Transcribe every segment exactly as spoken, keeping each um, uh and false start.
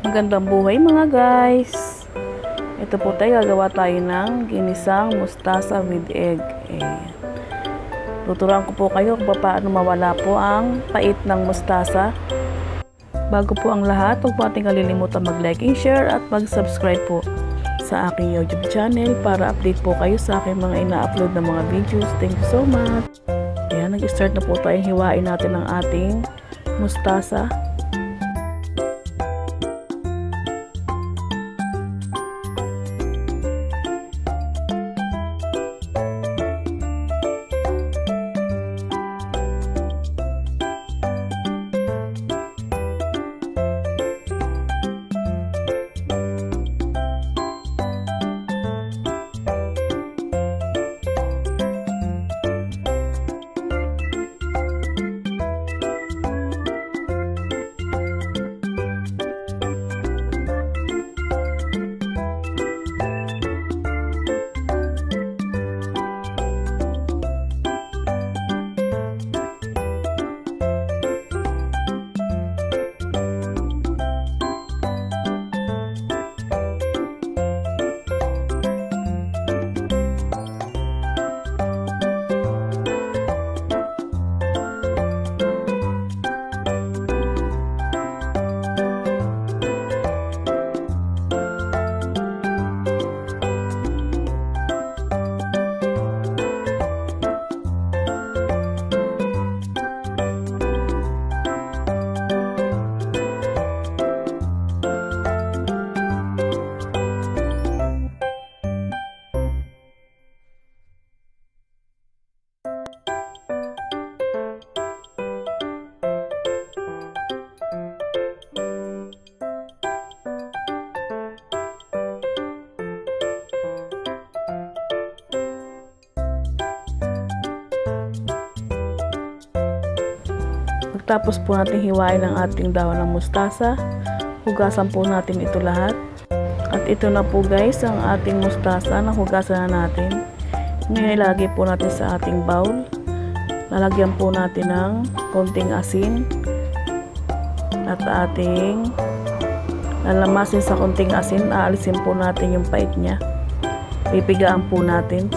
Magandang buhay mga guys. Ito po tayo, gagawa tayo ng ginisang mustasa with egg. Ayan. Tuturuan ko po kayo kung paano mawala po ang pait ng mustasa. Bago po ang lahat, huwag po ating kalilimutan mag-like and share at mag-subscribe po sa aking YouTube channel para update po kayo sa aking mga ina-upload na mga videos. Thank you so much. Ayan, nag-start na po tayo. Hiwain natin ang ating mustasa. Pagkatapos po natin hiwain ang ating dahon ng mustasa, hugasan po natin ito lahat. At ito na po guys ang ating mustasa na hugasan na natin. Ngayon ilagay po natin sa ating bowl. Lalagyan po natin ng konting asin. At ating lalamasin sa konting asin, aalisin po natin yung pait niya. Pipigaan po natin.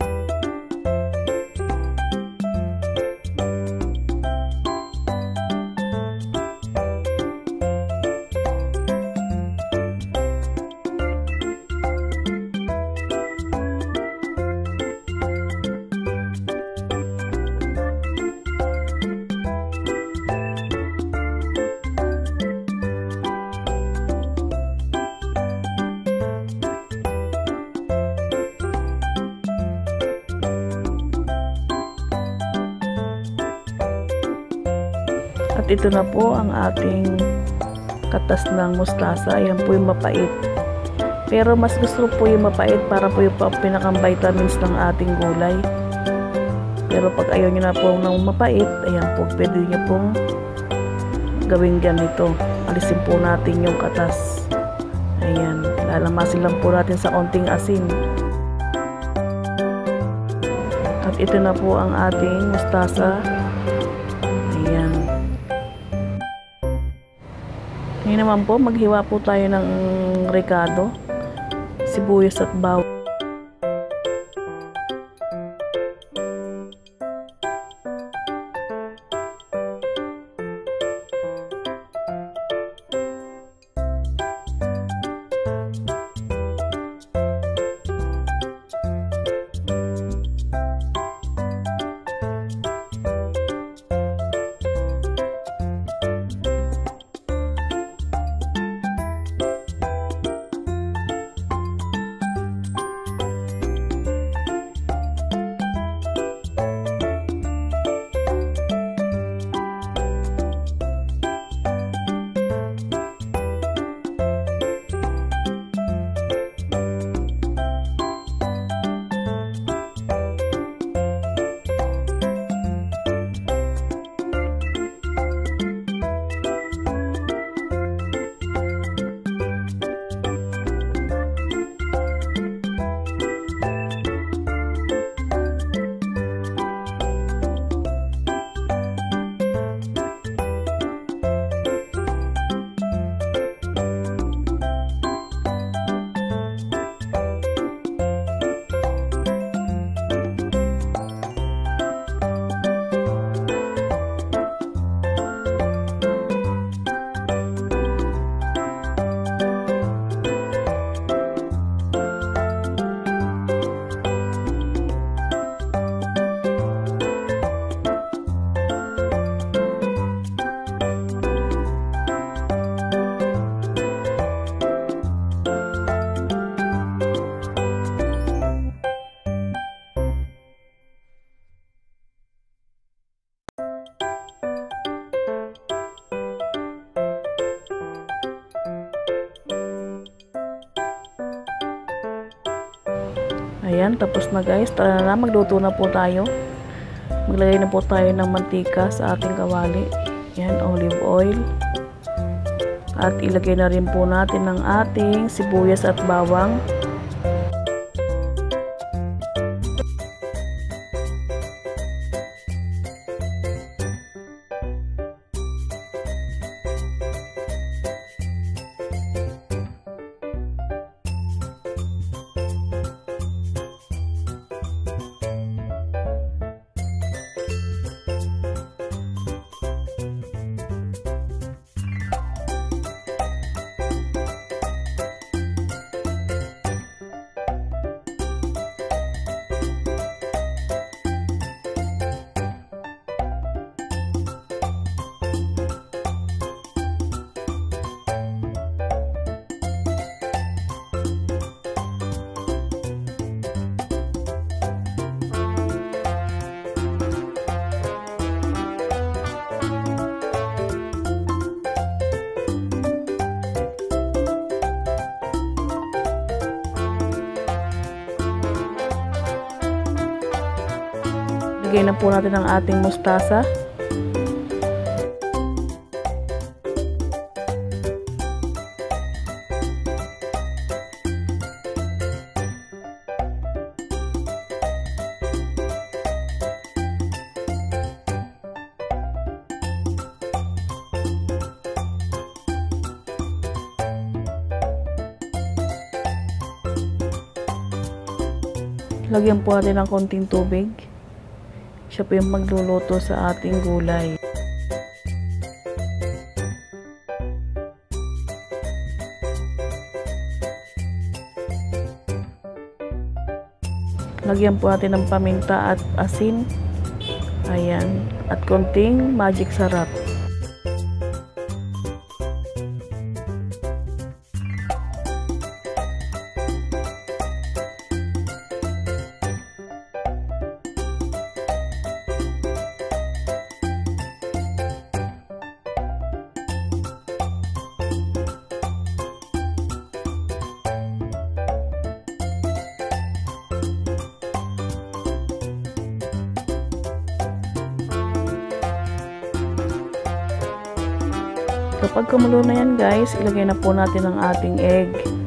At ito na po ang ating katas ng mustasa. Ayan po yung mapait. Pero mas gusto po yung mapait para po yung pinakang vitamins ng ating gulay. Pero pag ayaw nyo na po ng mapait, ayan po, pwede nyo pong gawin ganito. Alisin po natin yung katas. Ayan, lalamasin lang po natin sa konting asin. At ito na po ang ating mustasa. Ayan. Ngayon naman po, maghiwa po tayo ng rekado, sibuyas at bawang. Ayan, tapos na guys. Tara na, magluto na po tayo. Maglagay na po tayo ng mantika sa ating kawali. Ayan, olive oil. At ilagay na rin po natin ang ating sibuyas at bawang. Lagay na po natin ang ating mustasa. Lagyan po natin ng konting tubig. Siya po yung magluluto sa ating gulay. Lagyan po natin ng paminta at asin. Ayan. At konting magic sarap. Kapag kumulo na yan guys, ilagay na po natin ang ating egg.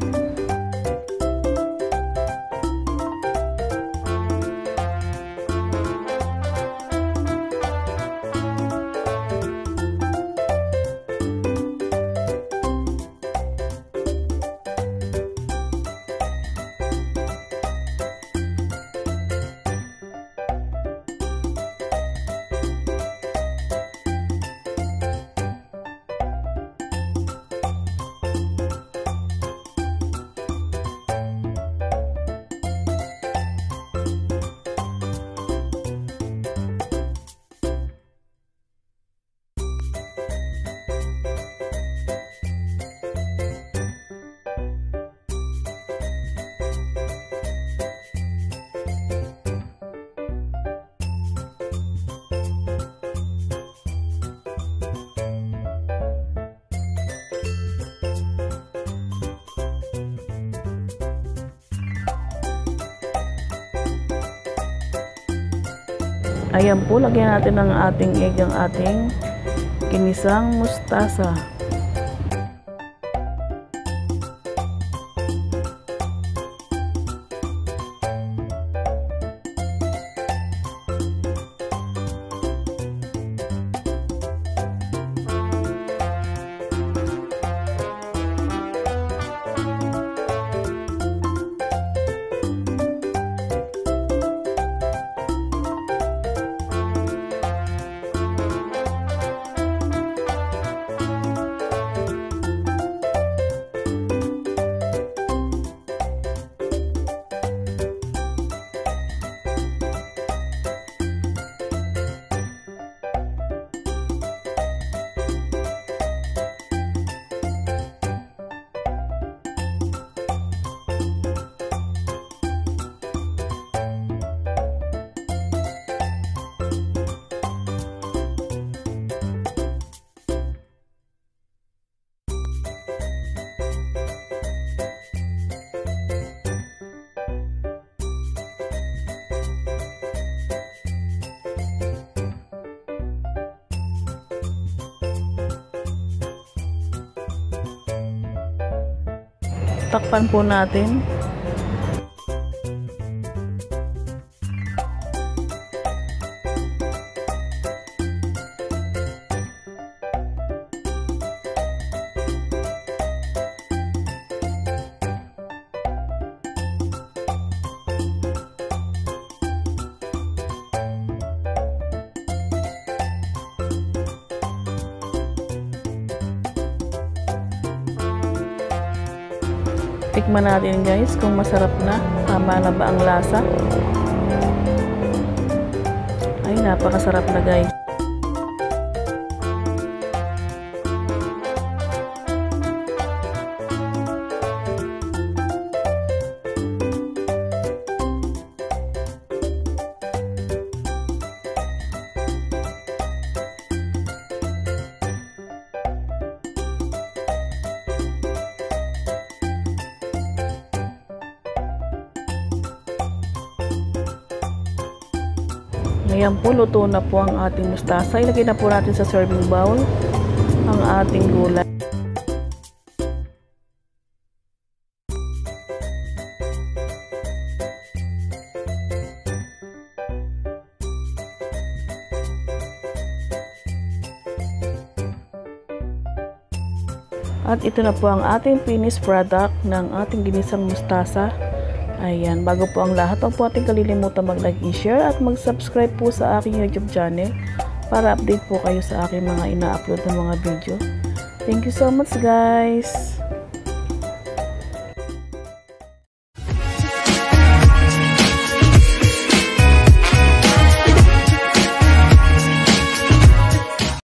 Ayan po, lagyan natin ng ating egg ang ating ginisang mustasa. takpan po natin. Tikman natin guys kung masarap na, tama na ba ang lasa. Ay, napakasarap na guys. Ayan po, luto na po ang ating mustasa. Ilagay na po natin sa serving bowl ang ating gulay. At ito na po ang ating finished product ng ating ginisang mustasa. Ayan, bago po ang lahat, huwag po ating kalilimutan mag-like and share at mag-subscribe po sa aking YouTube channel para update po kayo sa aking mga ina-upload na mga video. Thank you so much guys!